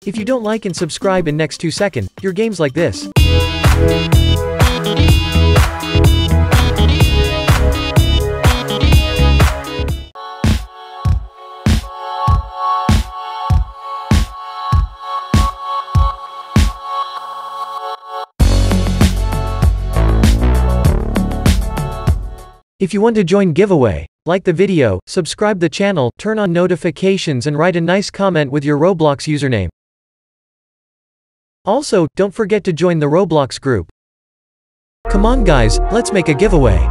If you don't like and subscribe in next 2 seconds, your games like this. If you want to join giveaway, like the video, subscribe the channel, turn on notifications and write a nice comment with your Roblox username. Also, don't forget to join the Roblox group. Come on guys, let's make a giveaway.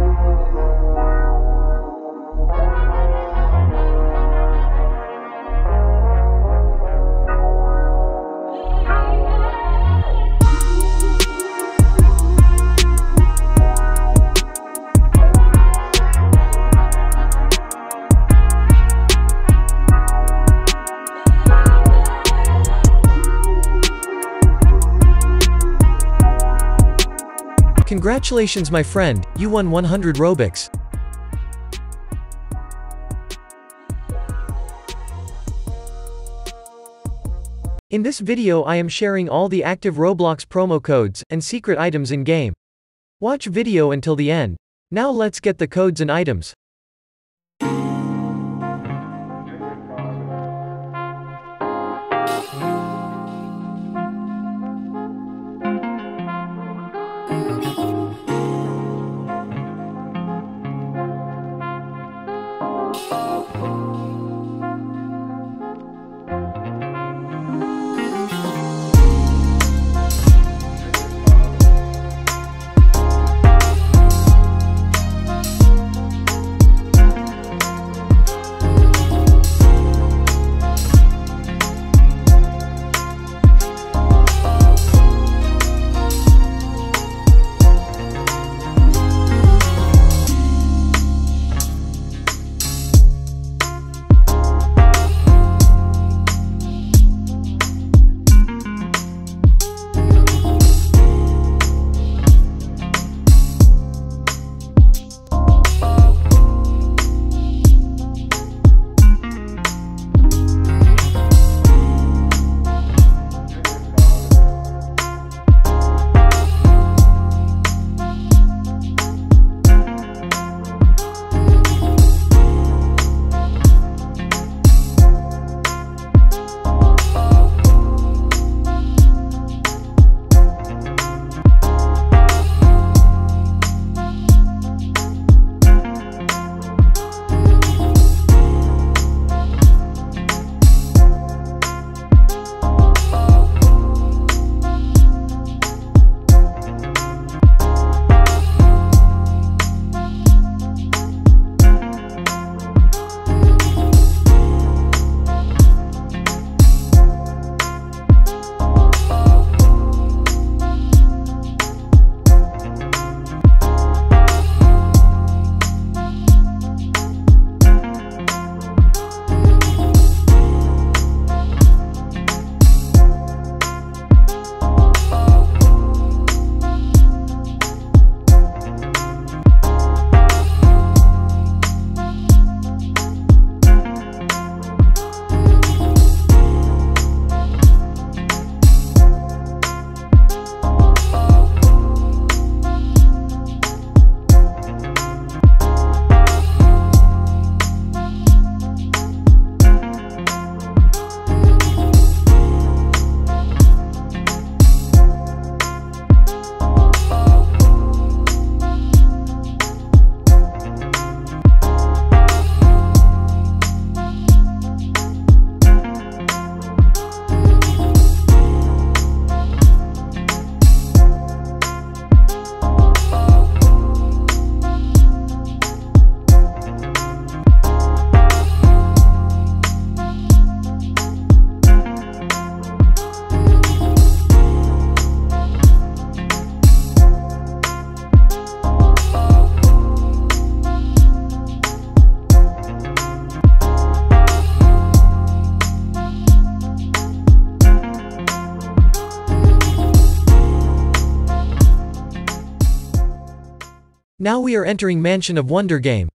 Congratulations my friend, you won 100 Robux. In this video I am sharing all the active Roblox promo codes and secret items in game. Watch video until the end. Now let's get the codes and items. Now we are entering Mansion of Wonder game.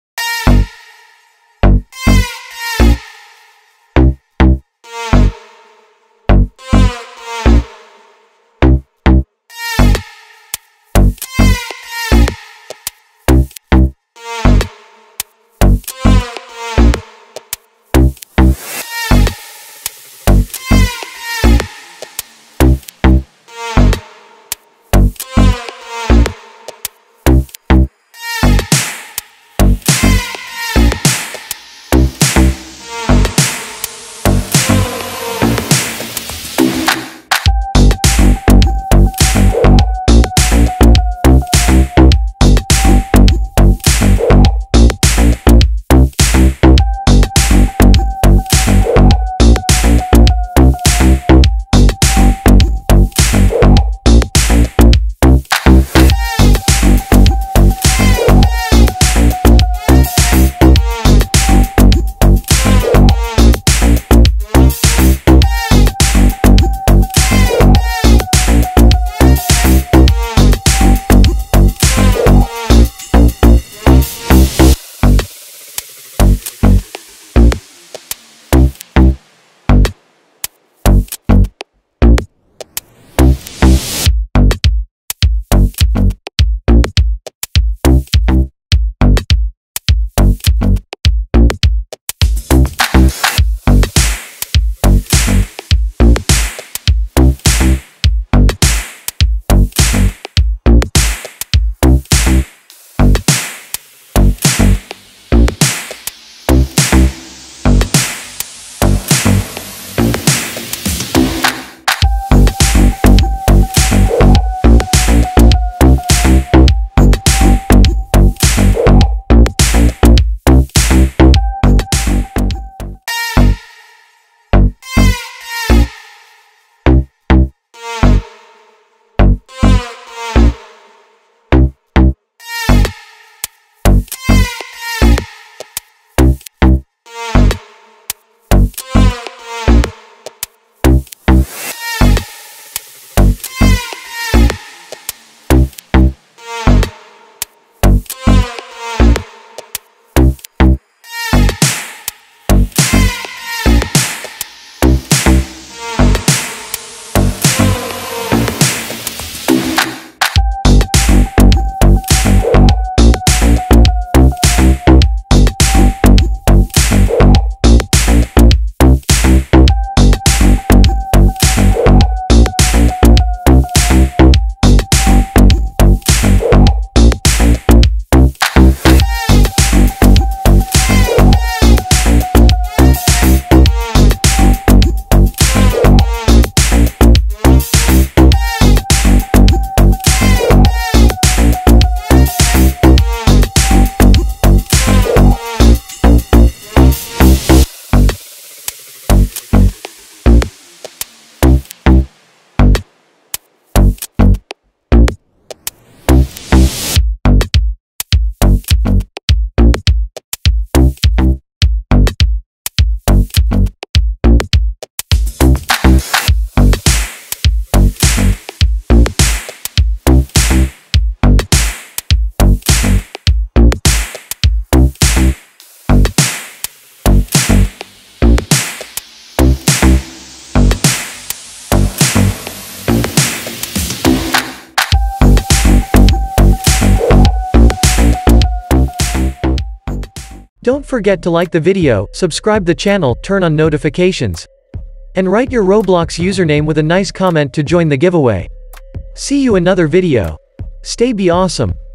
Don't forget to like the video, subscribe the channel, turn on notifications. And write your Roblox username with a nice comment to join the giveaway. See you another video. Stay be awesome.